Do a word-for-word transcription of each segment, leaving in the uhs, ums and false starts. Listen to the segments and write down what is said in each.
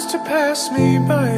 hours to pass me by.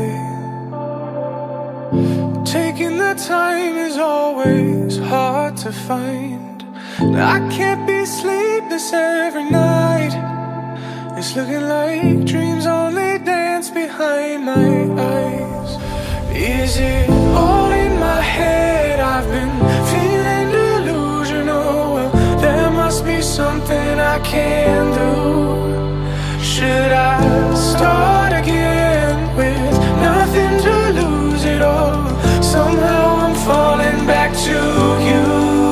Taking the time is always hard to find. I can't be sleepless every night. It's looking like dreams only dance behind my eyes. Is it all in my head? I've been feeling delusional. Well, there must be something I can do. Should I start again with nothing to lose at all? Somehow I'm falling back to you.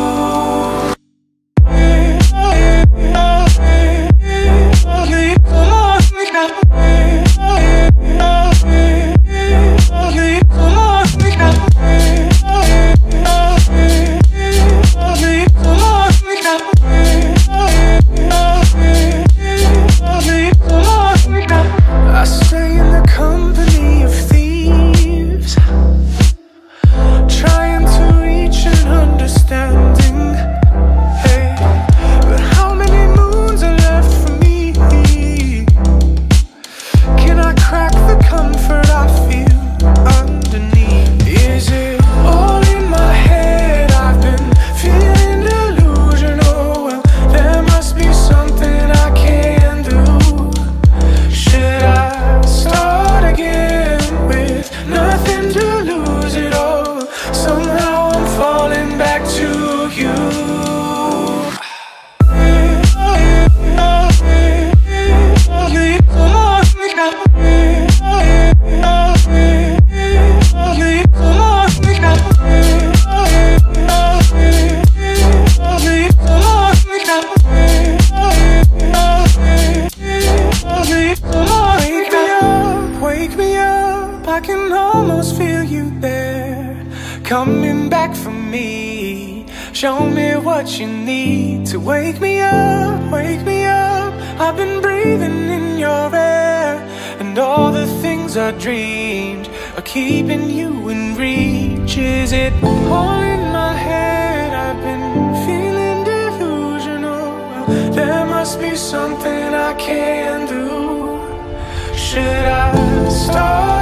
Coming back for me, show me what you need to wake me up, wake me up. I've been breathing in your air, and all the things I dreamed are keeping you in reach. Is it all in my head? I've been feeling delusional. There must be something I can do. Should I start